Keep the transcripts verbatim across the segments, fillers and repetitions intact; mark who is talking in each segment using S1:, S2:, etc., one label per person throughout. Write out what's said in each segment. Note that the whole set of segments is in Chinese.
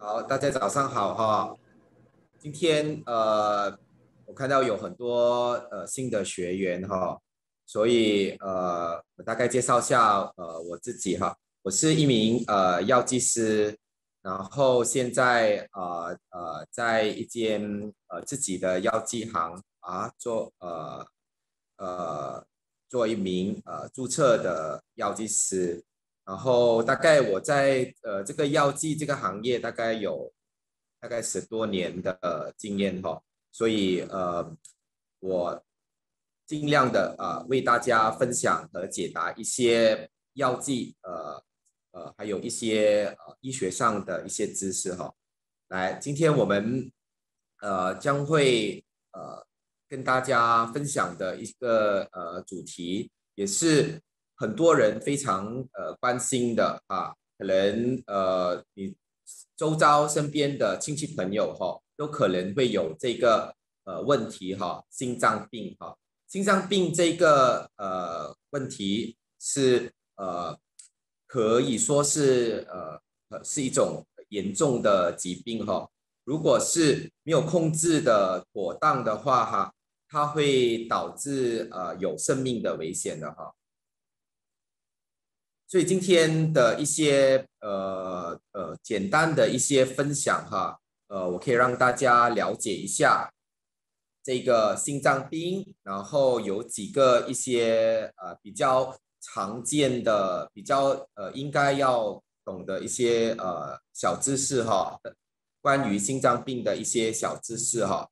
S1: 好，大家早上好哈。今天呃，我看到有很多呃新的学员哈，所以呃，我大概介绍下呃我自己哈。我是一名呃药剂师，然后现在呃呃在一间呃自己的药剂行啊做呃呃做一名呃注册的药剂师。然后大概我在呃这个药剂这个行业大概有大概十多年的经验哈，所以呃我尽量的啊、呃、为大家分享和解答一些药剂呃呃还有一些呃医学上的一些知识哈。来，今天我们呃将会呃跟大家分享的一个呃主题，也是很多人非常呃关心的啊，可能呃你周遭身边的亲戚朋友哈、哦，都可能会有这个呃问题哈、哦，心脏病哈、哦，心脏病这个呃问题是呃可以说是呃呃是一种严重的疾病哈、哦，如果是没有控制的妥当的话哈，它会导致呃有生命的危险的哈。所以今天的一些呃呃简单的一些分享哈，呃，我可以让大家了解一下这个心脏病，然后有几个一些呃比较常见的、比较呃应该要懂的一些呃小知识哈，关于心脏病的一些小知识哈。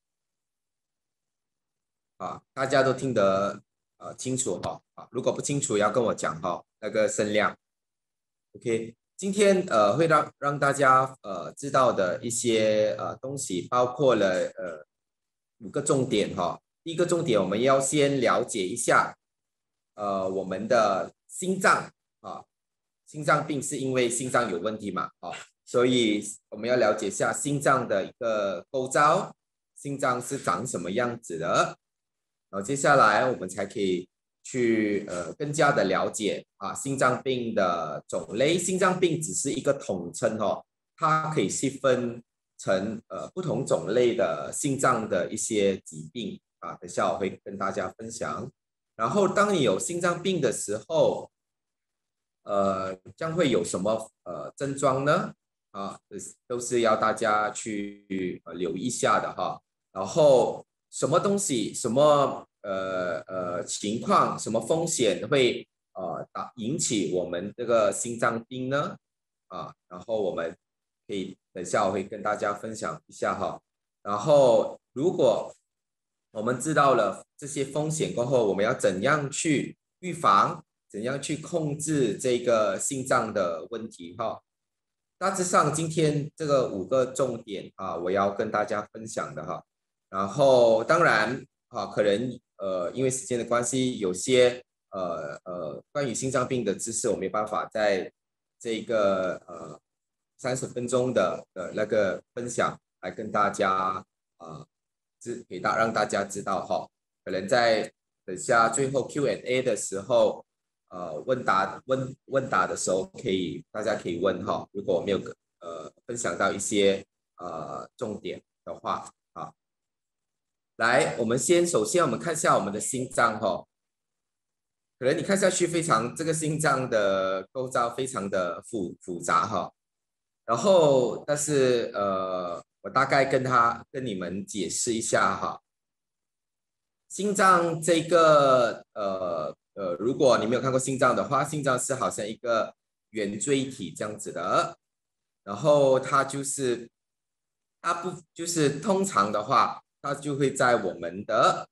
S1: 啊，大家都听得呃清楚哈啊，如果不清楚要跟我讲哈，那个声量。OK，今天呃会让让大家呃知道的一些呃东西，包括了呃五个重点哈。第一个重点，我们要先了解一下呃我们的心脏啊，心脏病是因为心脏有问题嘛啊，所以我们要了解一下心脏的一个构造，心脏是长什么样子的。然后接下来我们才可以去呃更加的了解啊心脏病的种类。心脏病只是一个统称哦，它可以细分成呃不同种类的心脏的一些疾病啊。等下我会跟大家分享。然后当你有心脏病的时候，呃将会有什么呃症状呢？啊，都是要大家去呃留意一下的哈。然后什么东西、什么呃呃情况、什么风险会呃打引起我们这个心脏病呢？啊，然后我们可以等下我会跟大家分享一下哈。然后如果我们知道了这些风险过后，我们要怎样去预防？怎样去控制这个心脏的问题哈？大致上今天这个五个重点啊，我要跟大家分享的哈。然后当然啊，可能呃因为时间的关系，有些呃呃关于心脏病的知识，我没办法在这个呃三十分钟的的那个分享来跟大家啊知给大让大家知道哈。可能在等下最后 Q and A 的时候。呃问答问问答的时候，可以大家可以问哈，如果我没有呃分享到一些呃重点的话啊，来，我们先首先我们看一下我们的心脏哈，可能你看下去非常这个心脏的构造非常的复复杂哈，然后但是呃我大概跟他跟你们解释一下哈，心脏这个呃呃，如果你没有看过心脏的话，心脏是好像一个圆锥体这样子的，然后它就是它不就是通常的话，它就会在我们的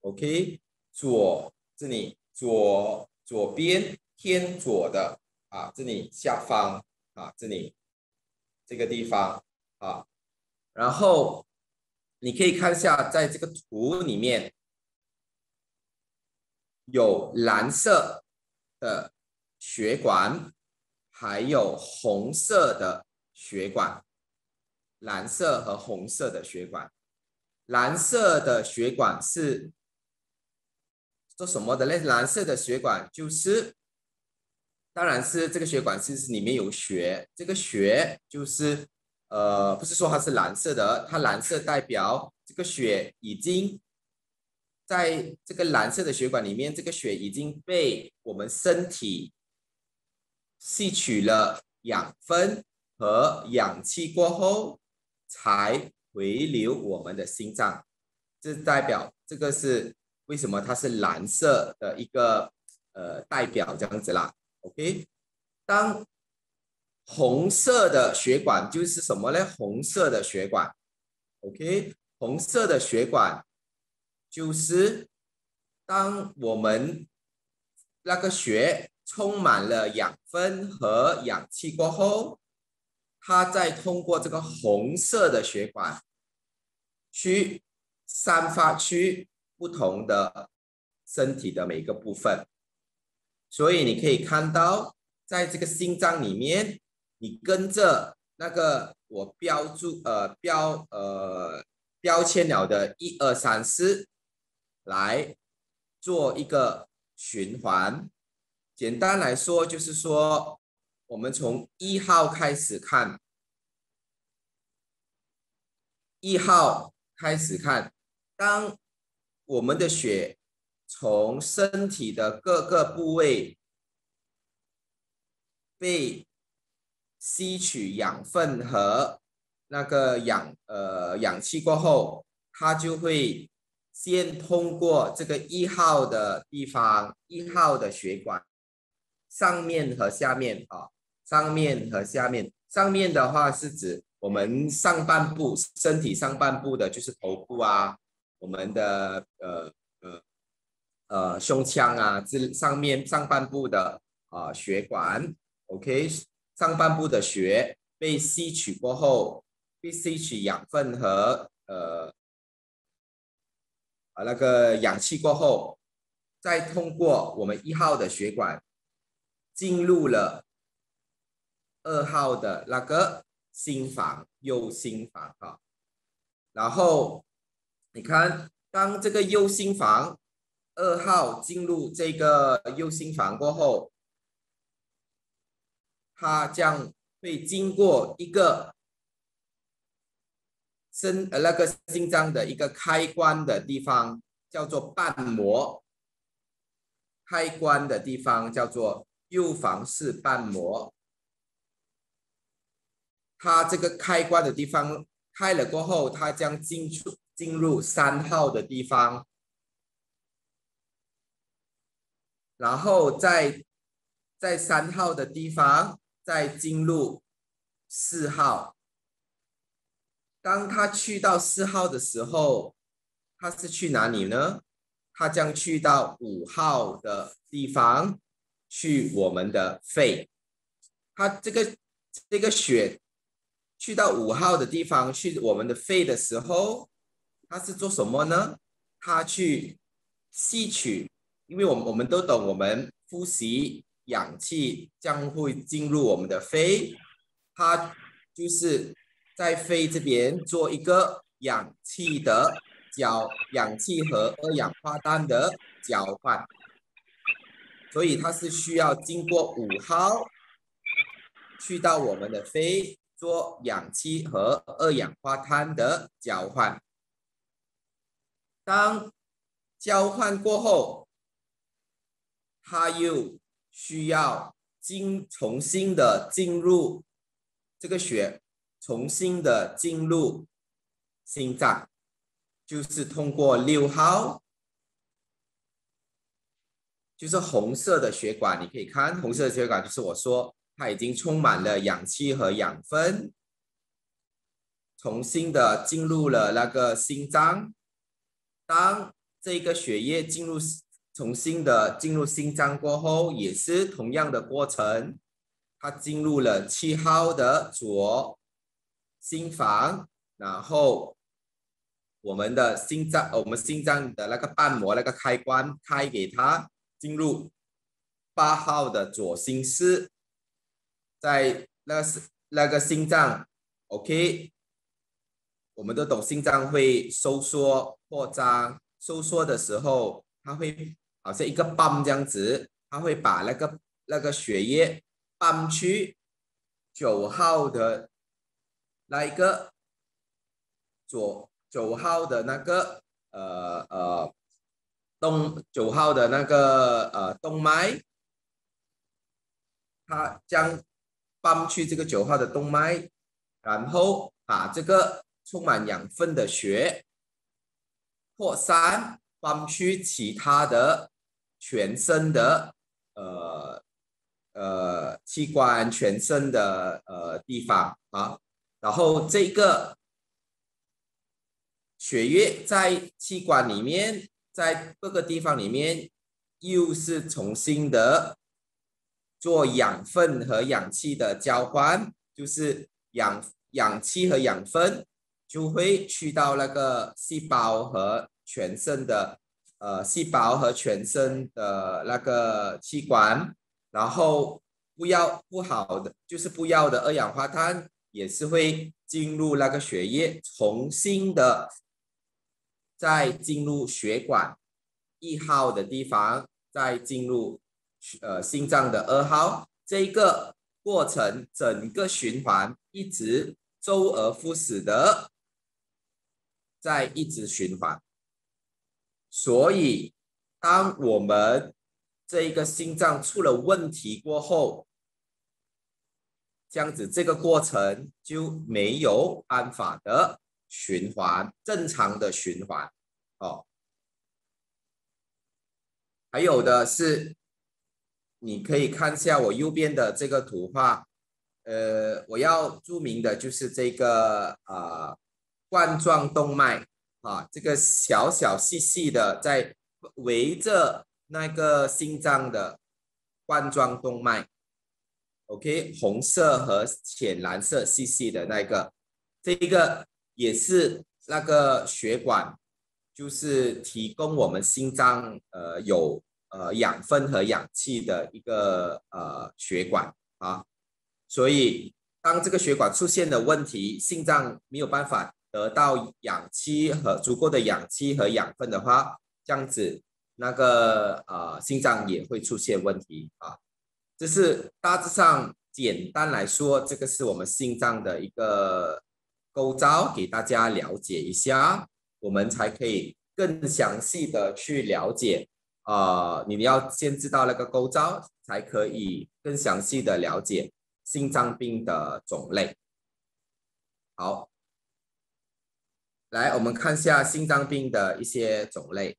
S1: OK 左这里左左边偏左的啊，这里下方啊，这里这个地方啊，然后你可以看一下在这个图里面。有蓝色的血管，还有红色的血管，蓝色和红色的血管。蓝色的血管是做什么的呢？蓝色的血管就是，当然是这个血管是里面有血，这个血就是呃，不是说它是蓝色的，它蓝色代表这个血已经在这个蓝色的血管里面，这个血已经被我们身体吸取了养分和氧气过后，才回流我们的心脏。这代表这个是为什么它是蓝色的一个呃代表这样子啦。OK， 当红色的血管就是什么呢？红色的血管 ，OK， 红色的血管就是当我们那个血充满了养分和氧气过后，它再通过这个红色的血管去散发去不同的身体的每个部分。所以你可以看到，在这个心脏里面，你跟着那个我标注呃标呃标签了的一二三四来做一个循环。简单来说，就是说我们从一号开始看，一号开始看，当我们的血从身体的各个部位被吸取养分和那个氧呃氧气过后，它就会先通过这个一号的地方，一号的血管上面和下面啊，上面和下面，上面的话是指我们上半部身体上半部的，就是头部啊，我们的呃呃呃胸腔啊，这上面上半部的啊、呃、血管 ，OK， 上半部的血被吸取过后，被吸取养分和呃啊那个氧气过后，再通过我们一号的血管进入了二号的那个心房，右心房哈。然后你看，当这个右心房二号进入这个右心房过后，它将会经过一个身呃那个心脏的一个开关的地方，叫做瓣膜。开关的地方叫做右房室瓣膜。它这个开关的地方开了过后，它将进入进入三号的地方，然后在在三号的地方再进入四号。当它去到四号的时候，它是去哪里呢？它将去到五号的地方，去我们的肺。它这个这个血去到五号的地方，去我们的肺的时候，它是做什么呢？它去吸取，因为我们我们都懂，我们呼吸氧气将会进入我们的肺，它就是在肺这边做一个氧气的交，氧气和二氧化氮的交换，所以它是需要经过五号去到我们的肺做氧气和二氧化碳的交换。当交换过后，它又需要进重新的进入这个血，重新的进入心脏，就是通过六号，就是红色的血管，你可以看红色的血管，就是我说它已经充满了氧气和养分，重新的进入了那个心脏。当这个血液进入重新的进入心脏过后，也是同样的过程，它进入了七号的左心房，然后我们的心脏，我们心脏的那个瓣膜那个开关开给它进入八号的左心室，在那那个心脏 ，OK。我们都懂，心脏会收缩、扩张。收缩的时候，它会好像一个泵这样子，它会把那个那个血液泵去九号的来一个左九号的那个呃呃动九号的那个呃动脉，它将泵去这个九号的动脉，然后把这个充满养分的血扩散泵去其他的全身的呃呃器官、全身的呃地方啊，然后这个血液在器官里面，在各个地方里面，又是重新的做养分和氧气的交换，就是氧氧气和养分就会去到那个细胞和全身的呃细胞和全身的那个器官，然后不要不好的就是不要的二氧化碳也是会进入那个血液，重新的再进入血管一号的地方，再进入呃心脏的二号，这一个过程整个循环一直周而复始的在一直循环。所以当我们这一个心脏出了问题过后，这样子这个过程就没有办法的循环，正常的循环哦。还有的是，你可以看一下我右边的这个图画，呃，我要注明的就是这个啊、呃、冠状动脉啊，这个小小细细的在围着那个心脏的冠状动脉。OK， 红色和浅蓝色细细的那个，这个也是那个血管，就是提供我们心脏呃有呃养分和氧气的一个呃血管啊。所以当这个血管出现了问题，心脏没有办法得到氧气和足够的氧气和养分的话，这样子那个呃心脏也会出现问题啊。这是大致上简单来说，这个是我们心脏的一个构造，给大家了解一下，我们才可以更详细的去了解。呃，你要先知道那个构造，才可以更详细的了解心脏病的种类。好，来我们看一下心脏病的一些种类。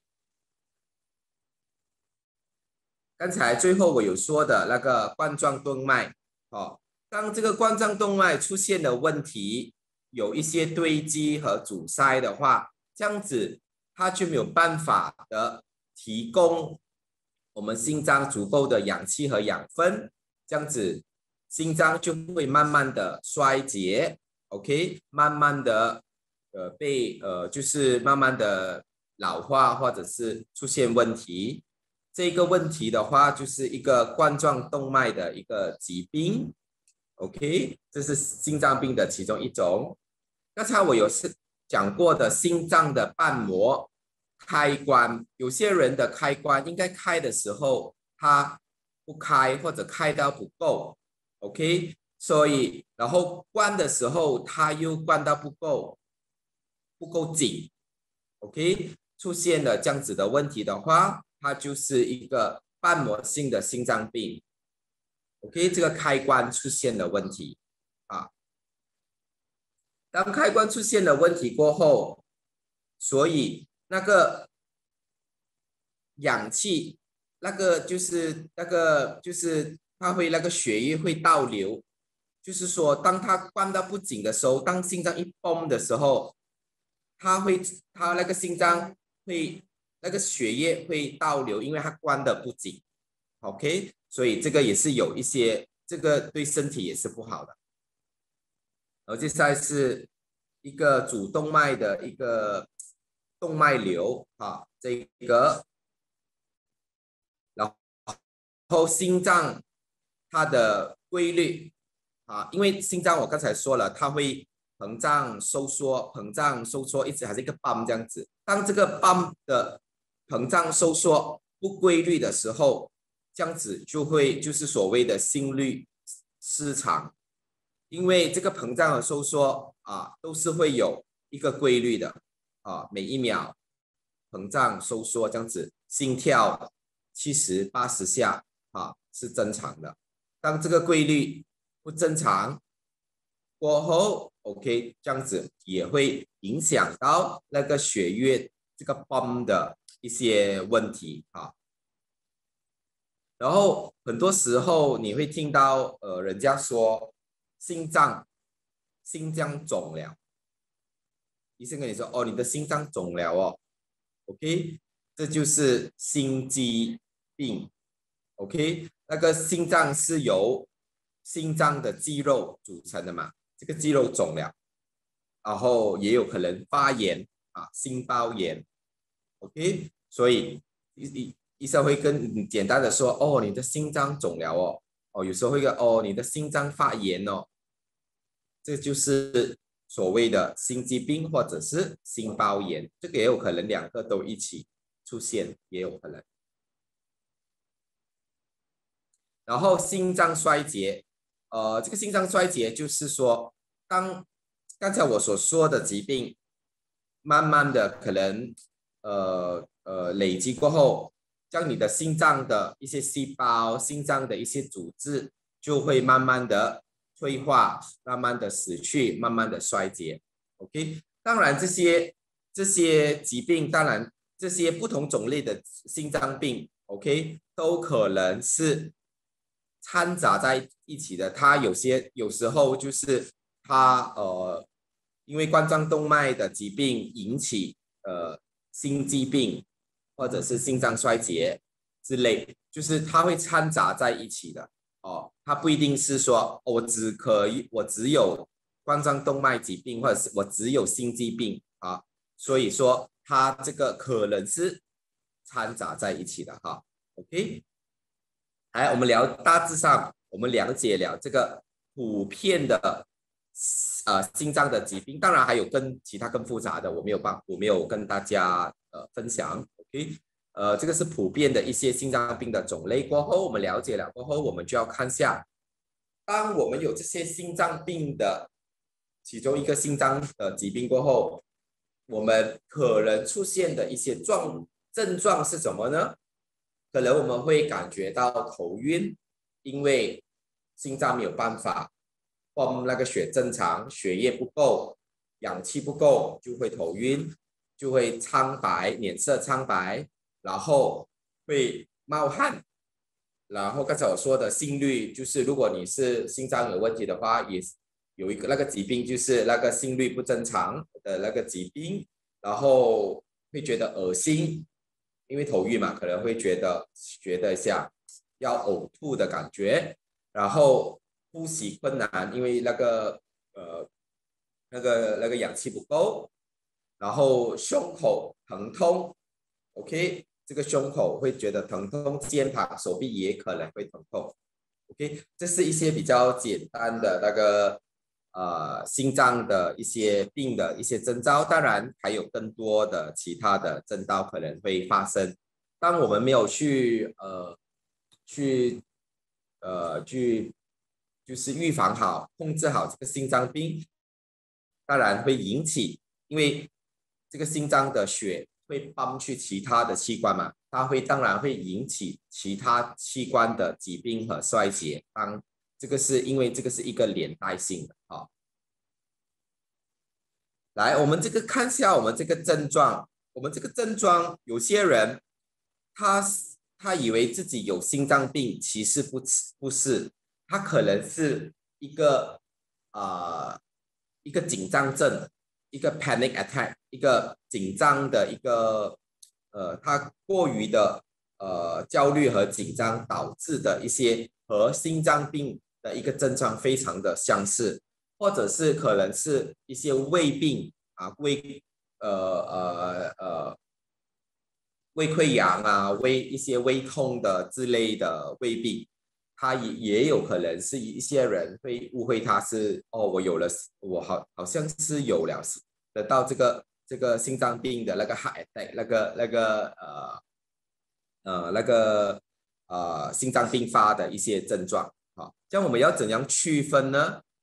S1: 刚才最后我有说的那个冠状动脉，哦，当这个冠状动脉出现了问题，有一些堆积和阻塞的话，这样子它就没有办法的提供我们心脏足够的氧气和养分，这样子心脏就会慢慢的衰竭 ，OK， 慢慢的呃被呃就是慢慢的老化或者是出现问题。这个问题的话，就是一个冠状动脉的一个疾病 ，OK， 这是心脏病的其中一种。刚才我有是讲过的心脏的瓣膜开关，有些人的开关应该开的时候它不开，或者开到不够 ，OK， 所以然后关的时候它又关到不够，不够紧 ，OK， 出现了这样子的问题的话，它就是一个瓣膜性的心脏病 ，OK， 这个开关出现了问题啊。当开关出现了问题过后，所以那个氧气，那个就是那个就是它会那个血液会倒流，就是说当它关到不紧的时候，当心脏一崩的时候，它会它那个心脏会那个血液会倒流，因为它关的不紧 ，OK， 所以这个也是有一些这个对身体也是不好的。然后接下来是一个主动脉的一个动脉瘤啊，这个，然后心脏它的规律啊，因为心脏我刚才说了，它会膨胀收缩，膨胀收缩，一直还是一个泵这样子。当这个泵的膨胀收缩不规律的时候，这样子就会就是所谓的心律失常。 因为这个膨胀和收缩啊都是会有一个规律的啊，每一秒膨胀收缩这样子，心跳七十八十下啊是正常的。当这个规律不正常过后 ，OK， 这样子也会影响到那个血液这个泵的一些问题啊。然后很多时候你会听到呃人家说心脏心脏肿了，医生跟你说哦你的心脏肿了哦 ，OK， 这就是心肌病 ，OK， 那个心脏是由心脏的肌肉组成的嘛，这个肌肉肿了，然后也有可能发炎啊，心包炎 ，OK， 所以医医生会跟你简单的说，哦，你的心脏肿了哦，哦，有时候会跟哦，你的心脏发炎哦，这就是所谓的心肌病或者是心包炎，这个也有可能两个都一起出现，也有可能。然后心脏衰竭，呃，这个心脏衰竭就是说，当刚才我所说的疾病，慢慢的可能呃呃累积过后，将你的心脏的一些细胞、心脏的一些组织就会慢慢的退化，慢慢的死去，慢慢的衰竭。OK， 当然这些这些疾病，当然这些不同种类的心脏病 ，OK， 都可能是掺杂在一起的。它有些有时候就是它呃，因为冠状动脉的疾病引起呃心肌病或者是心脏衰竭之类，就是它会掺杂在一起的哦。它不一定是说、哦、我只可以我只有冠状动脉疾病或者是我只有心肌病啊，所以说它这个可能是掺杂在一起的哈。OK。来，我们聊大致上，我们了解了这个普遍的呃心脏的疾病，当然还有更其他更复杂的，我没有帮我没有跟大家呃分享。OK，呃，这个是普遍的一些心脏病的种类。过后我们了解了过后，我们就要看下，当我们有这些心脏病的其中一个心脏的疾病过后，我们可能出现的一些状症状是什么呢？可能我们会感觉到头晕，因为心脏没有办法泵那个血正常，血液不够，氧气不够，就会头晕，就会苍白，脸色苍白，然后会冒汗，然后刚才我说的心率，就是如果你是心脏有问题的话，也有一个那个疾病，就是那个心率不正常的那个疾病，然后会觉得恶心。因为头晕嘛，可能会觉得觉得像要呕吐的感觉，然后呼吸困难，因为那个呃那个那个氧气不够，然后胸口疼痛 ，OK， 这个胸口会觉得疼痛，肩膀、手臂也可能会疼痛 ，OK， 这是一些比较简单的那个呃心脏的一些病的一些征兆，当然还有更多的其他的征兆可能会发生。当我们没有去呃去呃去就是预防好、控制好这个心脏病，当然会引起，因为这个心脏的血会泵去其他的器官嘛，它会当然会引起其他器官的疾病和衰竭。当这个是因为这个是一个连带性的啊。来，我们这个看下我们这个症状，我们这个症状，有些人他他以为自己有心脏病，其实不不是，他可能是一个啊、呃、一个紧张症，一个 panic attack， 一个紧张的一个呃，他过于的呃焦虑和紧张导致的一些和心脏病的一个症状非常的相似。或者是可能是一些胃病啊，胃呃呃呃胃溃疡啊，胃一些胃痛的之类的胃病，它也也有可能是一些人会误会它是哦，我有了，我好好像是有了得到这个这个心脏病的那个 heart attack 那个那个呃呃那个呃心脏病发的一些症状。好，这样我们要怎样区分呢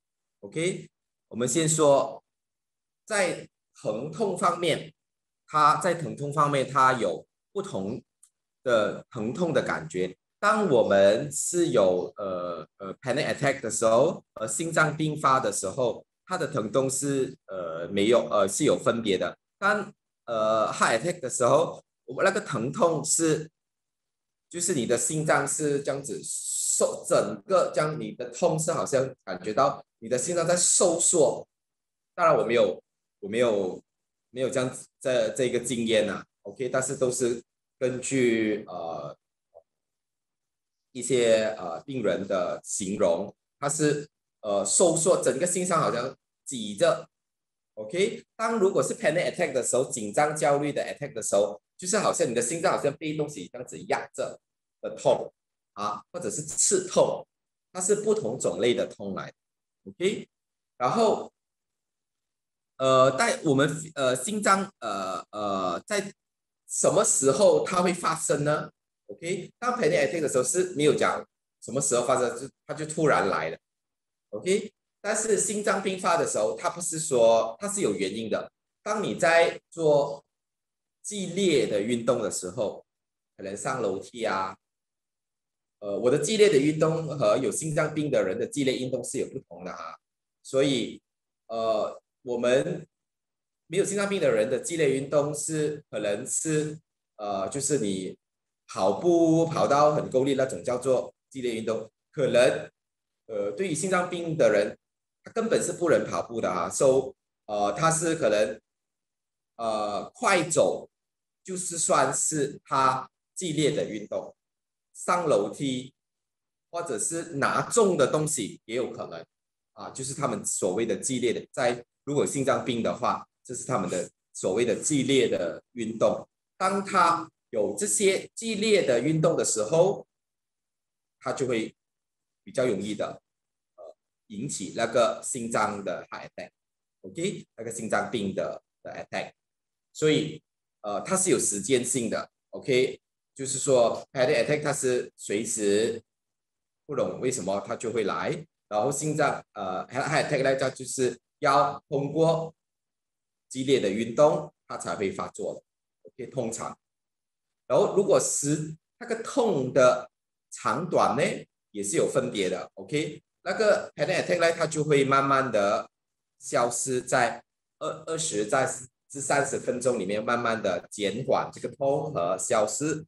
S1: OK， 我们先说在疼痛方面，它在疼痛方面它有不同的疼痛的感觉。当我们是有呃呃 panic attack 的时候，呃心脏病发的时候，它的疼痛是呃没有呃是有分别的。当呃 heart attack 的时候，我那个疼痛是就是你的心脏是这样子收，整个这样你的痛是好像感觉到你的心脏在收缩。当然我没有我没有没有这样子这这个经验啊 ，OK， 但是都是根据呃一些呃病人的形容，它是呃收缩，整个心脏好像挤着。OK， 当如果是 panic attack 的时候，紧张焦虑的 attack 的时候，就是好像你的心脏好像被东西这样子压着的痛啊，或者是刺痛，它是不同种类的痛来的。OK， 然后呃，在我们呃心脏呃呃在什么时候它会发生呢？OK， 当 panic attack 的时候是没有讲什么时候发生，就它就突然来了。OK， 但是心脏病发的时候，它不是说它是有原因的。当你在做激烈的运动的时候，可能上楼梯啊，呃，我的激烈的运动和有心脏病的人的激烈运动是有不同的哈，所以呃，我们没有心脏病的人的激烈运动是可能是呃，就是你跑步跑到很够力那种叫做激烈运动，可能呃，对于心脏病的人，他根本是不能跑步的啊，so 呃，他是可能呃快走，就是算是他激烈的运动，上楼梯或者是拿重的东西也有可能啊，就是他们所谓的激烈的，在如果心脏病的话，这是他们的所谓的激烈的运动。当他有这些激烈的运动的时候，他就会比较容易的呃引起那个心脏的 heart attack，OK， 那个心脏病的的 attack， 所以呃它是有时间性的 ，OK， 就是说 heart attack 它是随时不懂为什么它就会来，然后心脏呃 heart attack 呢，它就是要通过激烈的运动它才会发作的 ，OK， 通常，然后如果是那个痛的长短呢，也是有分别的 ，OK， 那个 panic attack 呢，它就会慢慢的消失在二二十在至三十分钟里面，慢慢的减缓这个痛和消失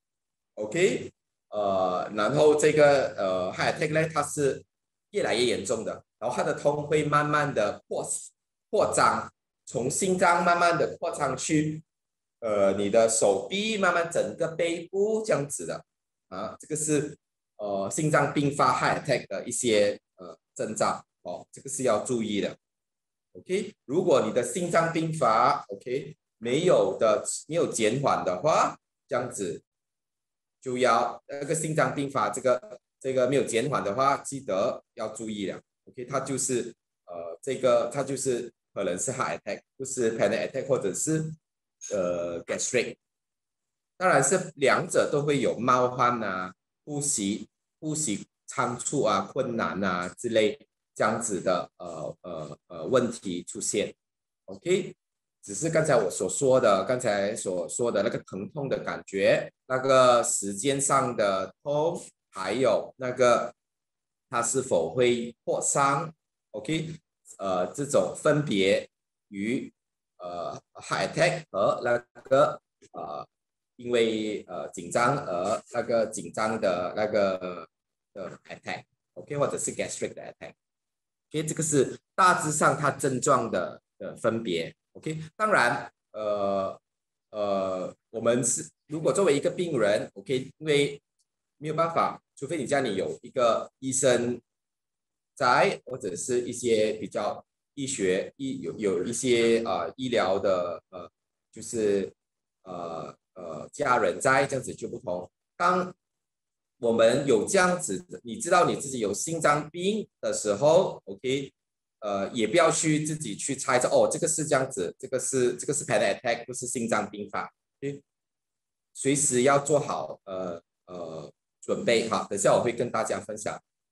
S1: ，OK， 呃，然后这个呃 heart attack 呢，它是越来越严重的，然后它的痛会慢慢的扩扩张，从心脏慢慢的扩张去呃你的手臂，慢慢整个背部这样子的啊，这个是呃心脏病发 heart attack 的一些呃征兆哦，这个是要注意的。OK， 如果你的心脏病发 OK 没有的没有减缓的话，这样子就要那个心脏病发这个这个没有减缓的话，记得要注意了。OK， 它就是呃这个它就是可能是 heart attack， 不是 panic attack 或者是呃 gastric， 当然是两者都会有冒汗啊、呼吸呼吸仓促啊、困难啊之类这样子的呃呃呃问题出现。OK，只是刚才我所说的，刚才所说的那个疼痛的感觉，那个时间上的痛，还有那个它是否会破伤，OK，呃，这种分别于呃 heart attack 和那个呃因为呃紧张而那个紧张的那个的 attack，OK， 或者是 gastric 的 attack。OK， 这个是大致上它症状的的分别。OK， 当然，呃呃，我们是如果作为一个病人 ，OK， 因为没有办法，除非你家里有一个医生在，或者是一些比较医学医有有一些呃医疗的呃，就是呃呃家人在，这样子就不同。当我们有这样子，你知道你自己有心脏病的时候 ，OK， 呃，也不要去自己去猜测，哦，这个是这样子，这个是这个是 panic attack，不是心脏病发，OK，随时要做好呃呃准备哈。等下我会跟大家分享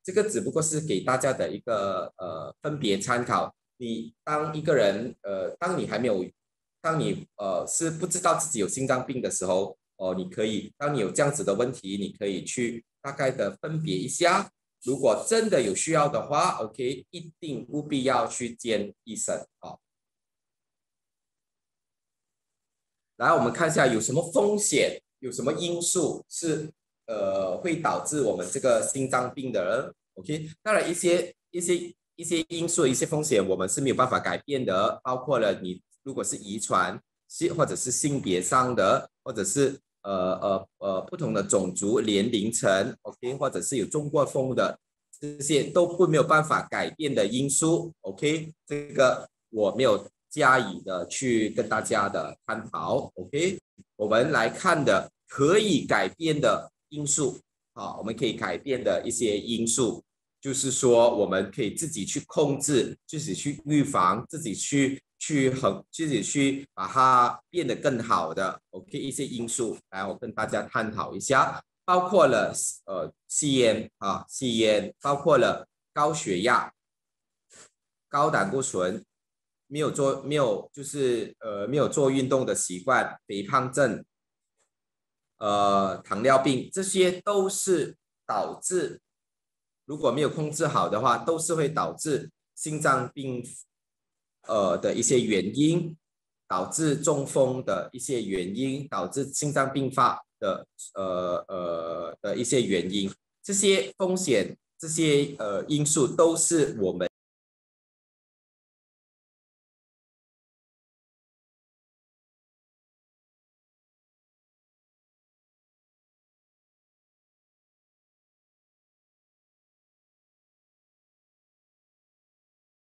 S1: 这个只不过是给大家的一个呃分别参考。你当一个人呃，当你还没有，当你呃是不知道自己有心脏病的时候，哦，你可以，当你有这样子的问题，你可以去大概的分别一下。如果真的有需要的话 ，OK， 一定务必要去见医生啊。来，我们看一下有什么风险，有什么因素是呃会导致我们这个心脏病的人 ，OK？当然一些一些一些因素、一些风险我们是没有办法改变的，包括了你如果是遗传，是或者是性别上的，或者是呃呃呃不同的种族、年龄层 ，OK？ 或者是有中过风的，这些都不没有办法改变的因素 ，OK？ 这个我没有加以的去跟大家的探讨 ，OK？ 我们来看的可以改变的因素，啊，我们可以改变的一些因素，就是说我们可以自己去控制，自己去预防，自己去去衡，自己去把它变得更好的 ，OK？ 一些因素，来我跟大家探讨一下，包括了呃吸烟啊，吸烟，包括了高血压、高胆固醇。没有做没有就是呃没有做运动的习惯，肥胖症，呃糖尿病，这些都是导致如果没有控制好的话，都是会导致心脏病呃的一些原因，导致中风的一些原因，导致心脏病发的呃呃的一些原因，这些风险这些呃因素都是我们